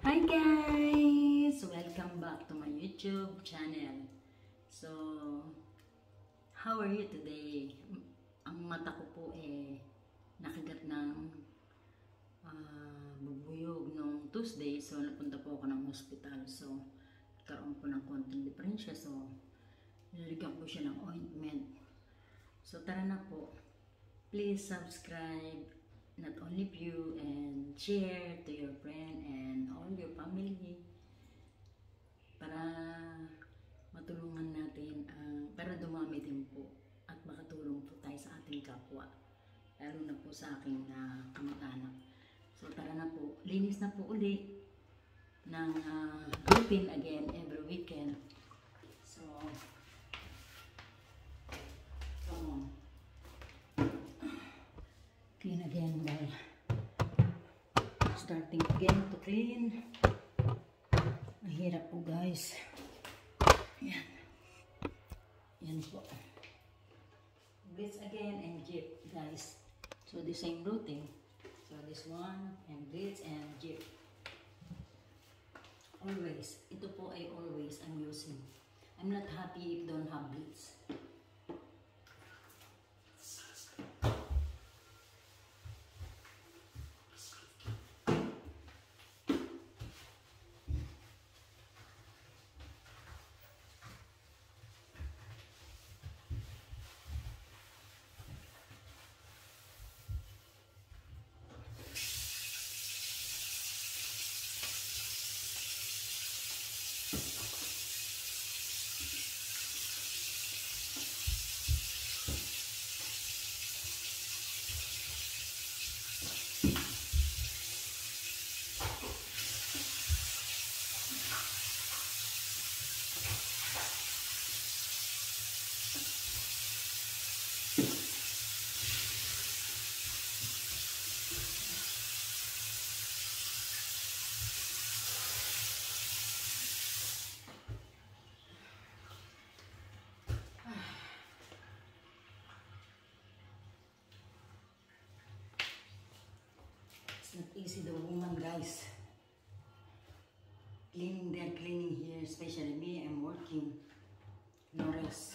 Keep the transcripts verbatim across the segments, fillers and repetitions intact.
Hi guys! Welcome back to my YouTube channel. So, how are you today? Ang mata ko po eh nakagat ng uh, bubuyog nung Tuesday. So, napunta po ako ng hospital. So, nagkaroon po ng konting diferensya. So, niligyan ko siya ng ointment. So, tara na po. Please subscribe, not only view and share to your friend and all your family para matulungan natin, uh, para dumami din po at makatulong po tayo sa ating kapwa, lalo na po sa aking uh, kamag-anak. So tara na po, linis na po uli ng uh, routine again every weekend. So come on, clean again by starting again to clean. Mahirap po guys. Yan. Yan po. Blitz again and jip guys. So the same routine. So this one and blitz and jip. Always. Ito po ay always I'm using. I'm not happy if don't have blitz. It's not easy, the woman guys. Cleaning there, cleaning here, especially me, I'm working. No rest.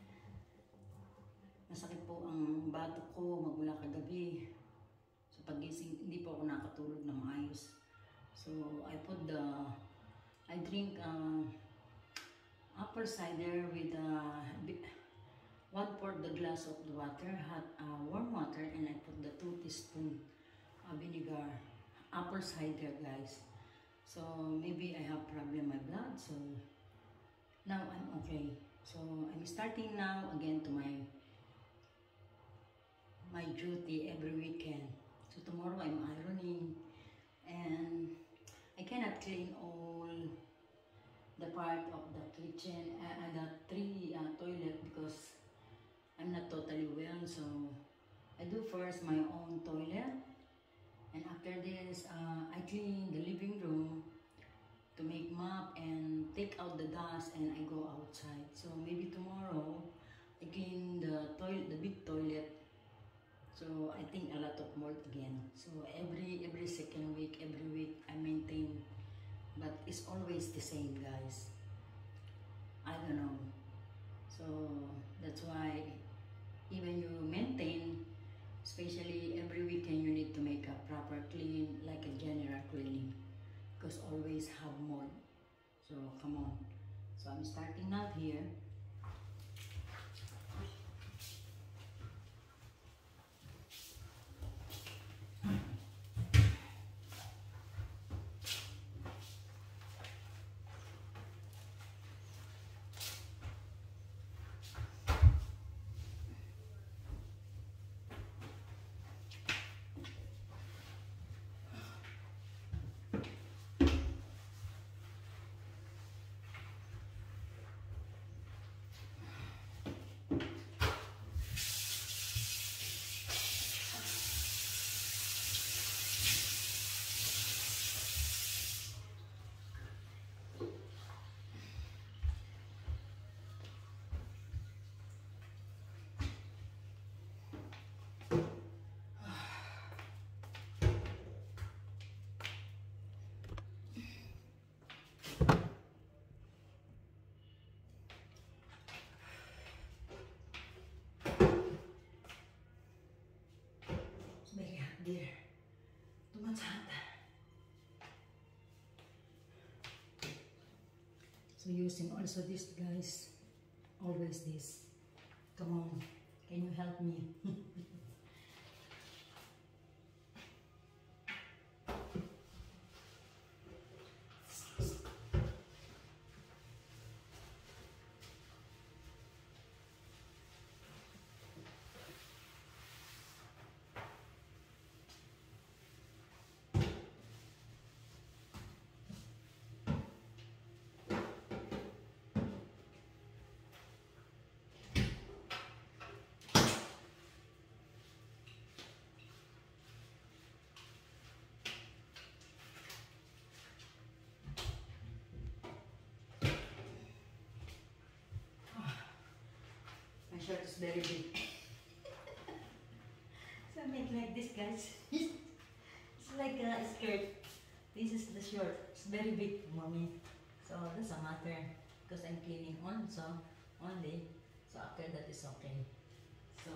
Masakit po ang batok ko magmula kagabi. So pagising, hindi po ako nakatulog na maayos. So I put the, I drink uh, apple cider with uh, one fourth the glass of the water, hot uh, warm water, and I put the two teaspoon uh, vinegar, apple cider guys. So maybe I have problem my blood, so now I'm okay. So I'm starting now again to my my duty every weekend. So tomorrow I'm ironing and I cannot clean all the part of the kitchen and uh, the three uh, toilet because I'm not totally well. So I do first my own toilet, and after this uh, I clean the living room to make mop and take out the dust, and I go outside. So maybe tomorrow I clean the toilet, the big toilet. So I think a lot of work again. So every every second week, every week I maintain, but it's always the same guys. I don't know. So that's why even you maintain, especially every weekend, you need to make a proper clean, like a general cleaning, because always have more. So come on. So I'm starting now here. So using also this, guys. Always this. Come on, can you help me? My shirt is very big. So I make like this, guys. It's like a skirt. This is the shirt. It's very big, mommy. So that's a matter because I'm cleaning on so only. So after that is okay. So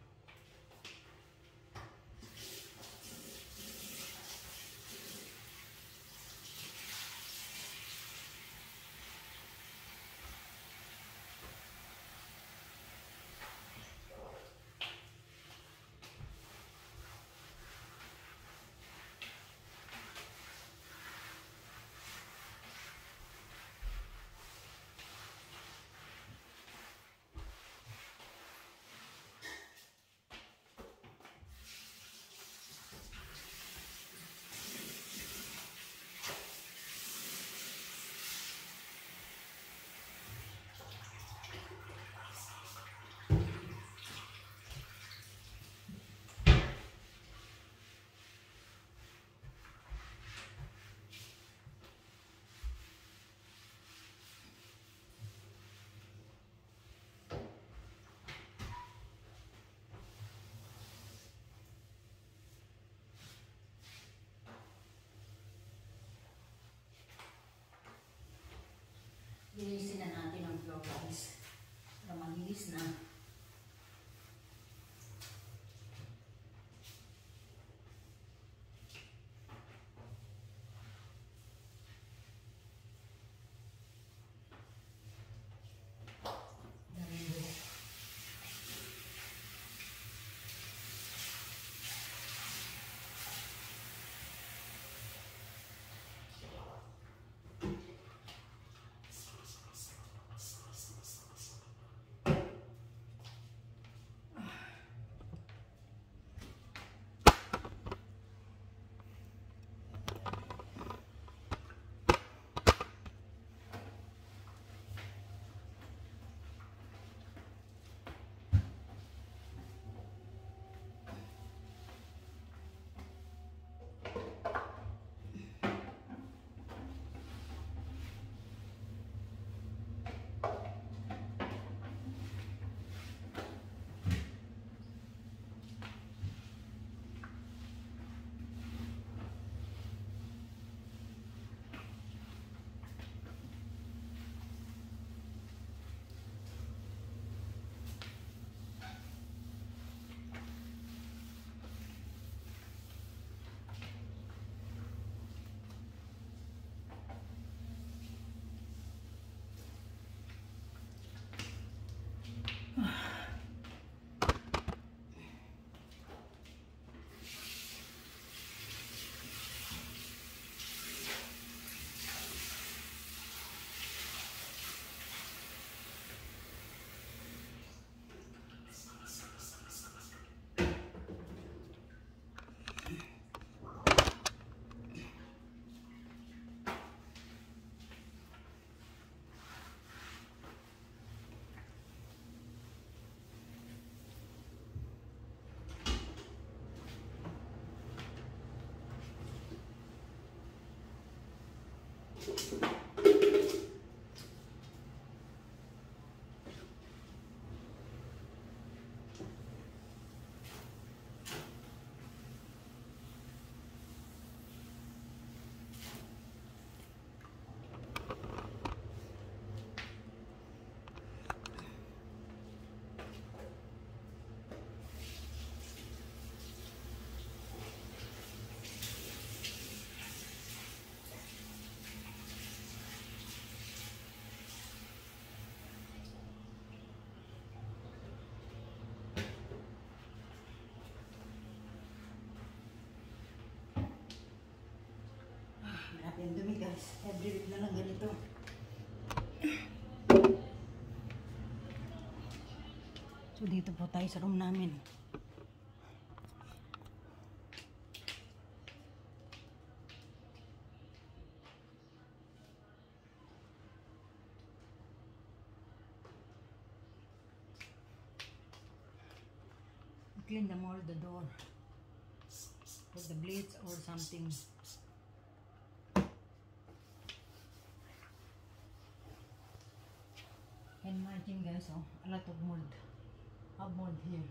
linisin na natin ang floor, guys. Para malinis na. natin. Dumi guys. Every week na lang ganito. So dito po tayo sa room namin. Clean the more the door. Put the blades or something. And imagine guys, oh, a lot of mold. Have mold here.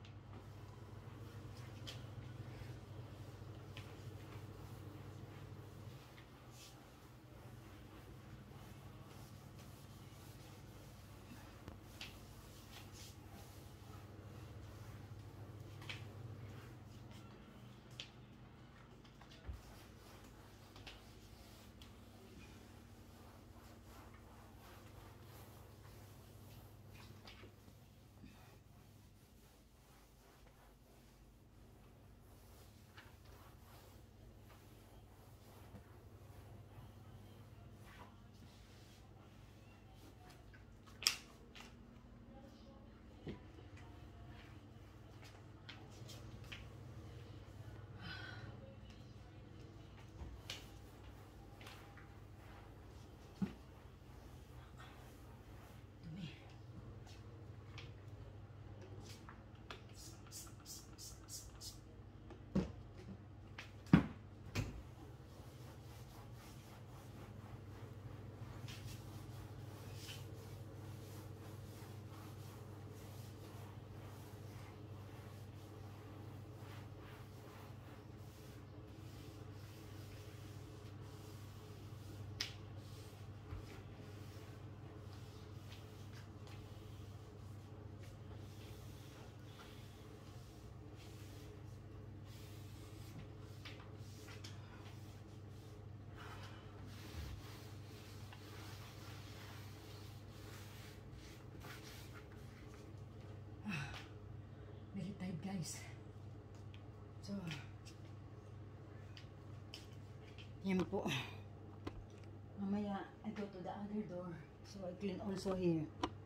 Very tight guys. So, yan po. Mamaya, I go to the other door. So, I clean also here.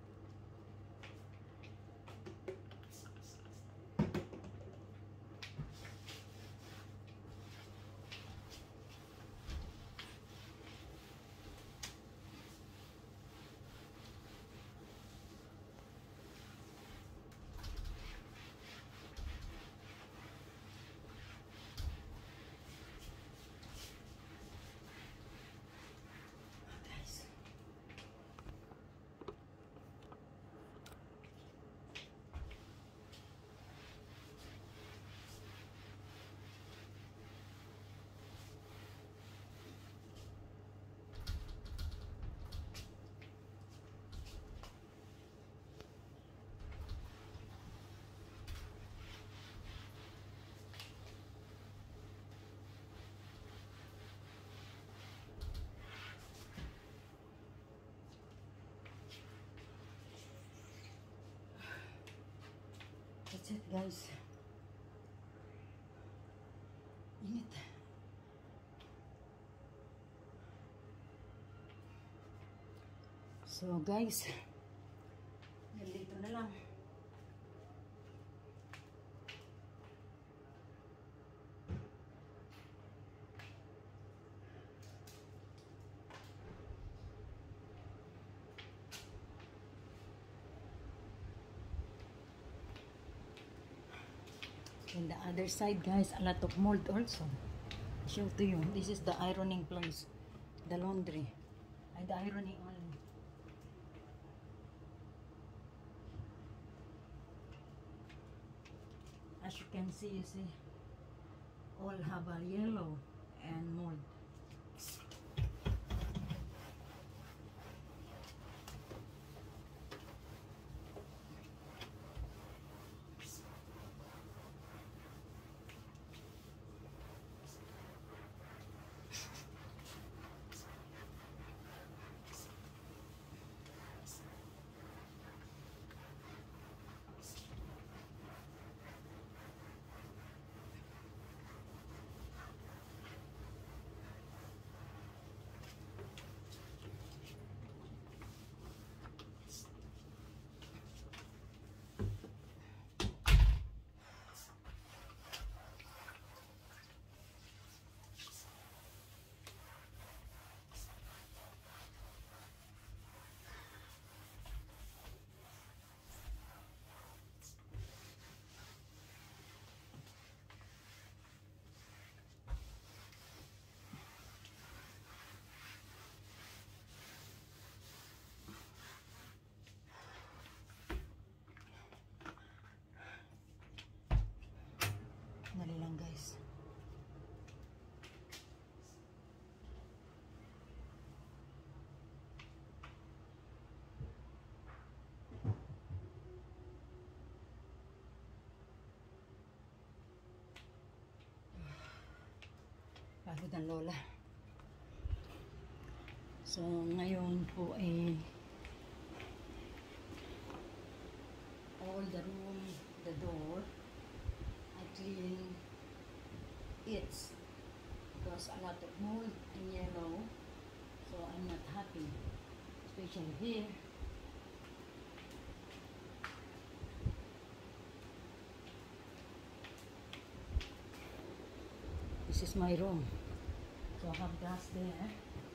That's it guys. Init. So guys, nandito na lang. On the other side guys, a lot of mold also. I'll show to you. This is the ironing place. The laundry. And the ironing only. As you can see, you see, all have a yellow and mold. pagod ng lola. So, ngayon po eh all the room, the door, I clean it because a lot of mold and yellow. So, I'm not happy, especially here. This is my room. So, I have gas there.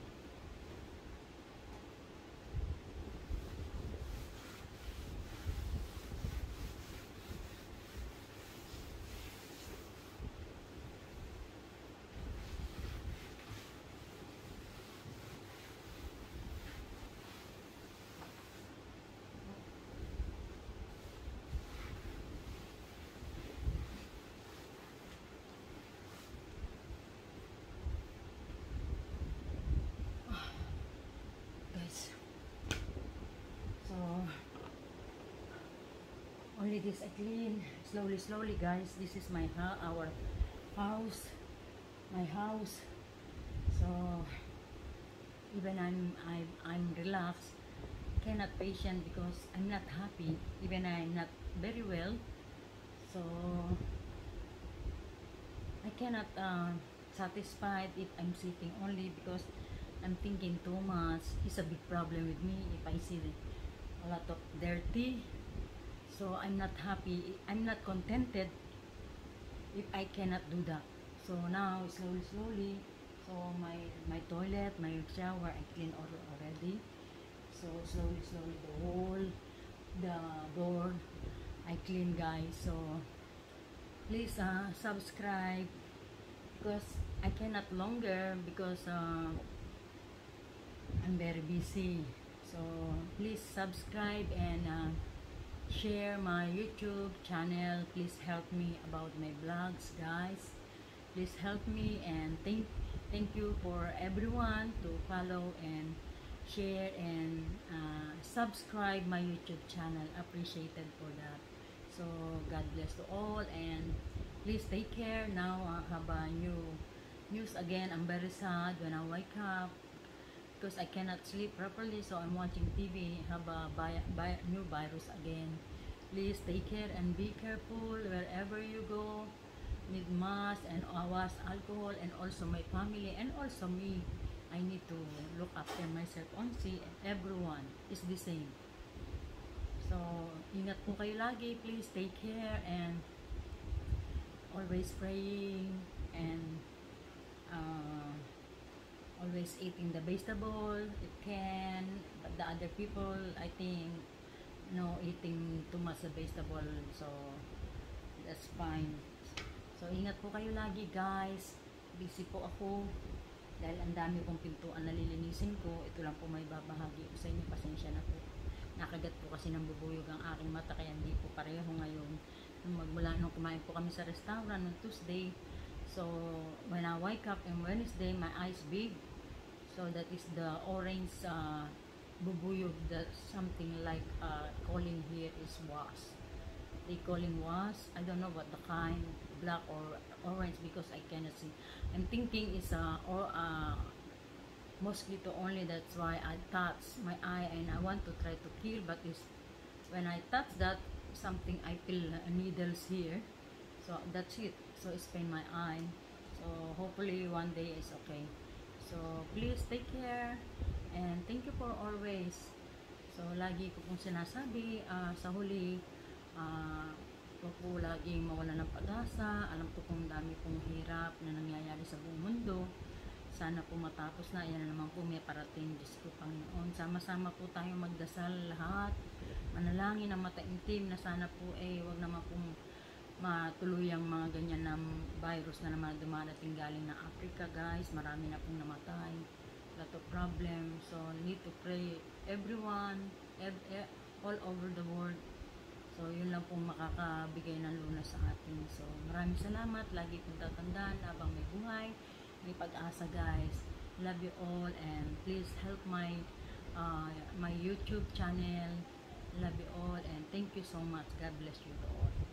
Only this I clean slowly, slowly, guys. This is my ha our house, my house. So even I'm I'm I'm relaxed, cannot patient because I'm not happy. Even I'm not very well, so I cannot uh, satisfied if I'm sitting only because I'm thinking too much. It's a big problem with me if I see a lot of dirty. So I'm not happy, I'm not contented if I cannot do that. So now, slowly, slowly, so my my toilet, my shower, I clean already. So slowly, slowly, the whole, the door, I clean, guys. So please uh, subscribe because I cannot longer because uh, I'm very busy. So please subscribe and uh, share my YouTube channel. Please help me about my vlogs, guys. Please help me, and thank thank you for everyone to follow and share and uh, subscribe my YouTube channel. Appreciated for that. So God bless to all, and please take care. Now I have a new news again. I'm very sad when I wake up because I cannot sleep properly, so I'm watching T V, have a bi bi new virus again. Please take care and be careful wherever you go. Need mask and wash alcohol, and also my family and also me. I need to look after myself also. Everyone is the same. So, ingat po kayo lagi. Please take care and always praying and uh, always eating the vegetable it can, but the other people I think no eating too much the vegetable, so that's fine. So ingat po kayo lagi, guys. Busy po ako dahil ang dami kong pintuan na lilinisin ko. Ito lang po may babahagi ko sa inyo, pasensya na po. Nakagat po kasi ng bubuyog ang aking mata, kaya hindi po pareho ngayon. Nung magmula nung kumain po kami sa restaurant noong Tuesday, so when I wake up on Wednesday, my eyes big. So that is the orange uh, bubuyog, that something like uh, calling here is was. They calling was, I don't know what the kind, black or orange, because I cannot see. I'm thinking it's a uh, or uh, mosquito only. That's why I touch my eye and I want to try to kill, but it's when I touch that something, I feel uh, needles here. So that's it. So it's pain my eye. So hopefully one day is okay. So, please take care and thank you for always. So, lagi ko pong sinasabi uh, sa huli, uh, huwag po lagi mawala ng pag-asa. Alam ko pong dami pong hirap na nangyayari sa buong mundo. Sana po matapos na. Yan na naman po may parating. Diyos ko, Panginoon. Sama-sama po tayong magdasal lahat. Manalangin na mataimtim na sana po eh, huwag naman pong matuluyang mga ganyan ng virus na naman dumadating galing na Africa, guys. Marami na pong namatay, lot of problem. So need to pray everyone ev ev all over the world. So yun lang pong makakabigay ng lunas sa atin. So maraming salamat. Lagi pong tatandaan habang may buhay, may pag-asa, guys. Love you all, and please help my uh, my YouTube channel. Love you all, and thank you so much. God bless you all.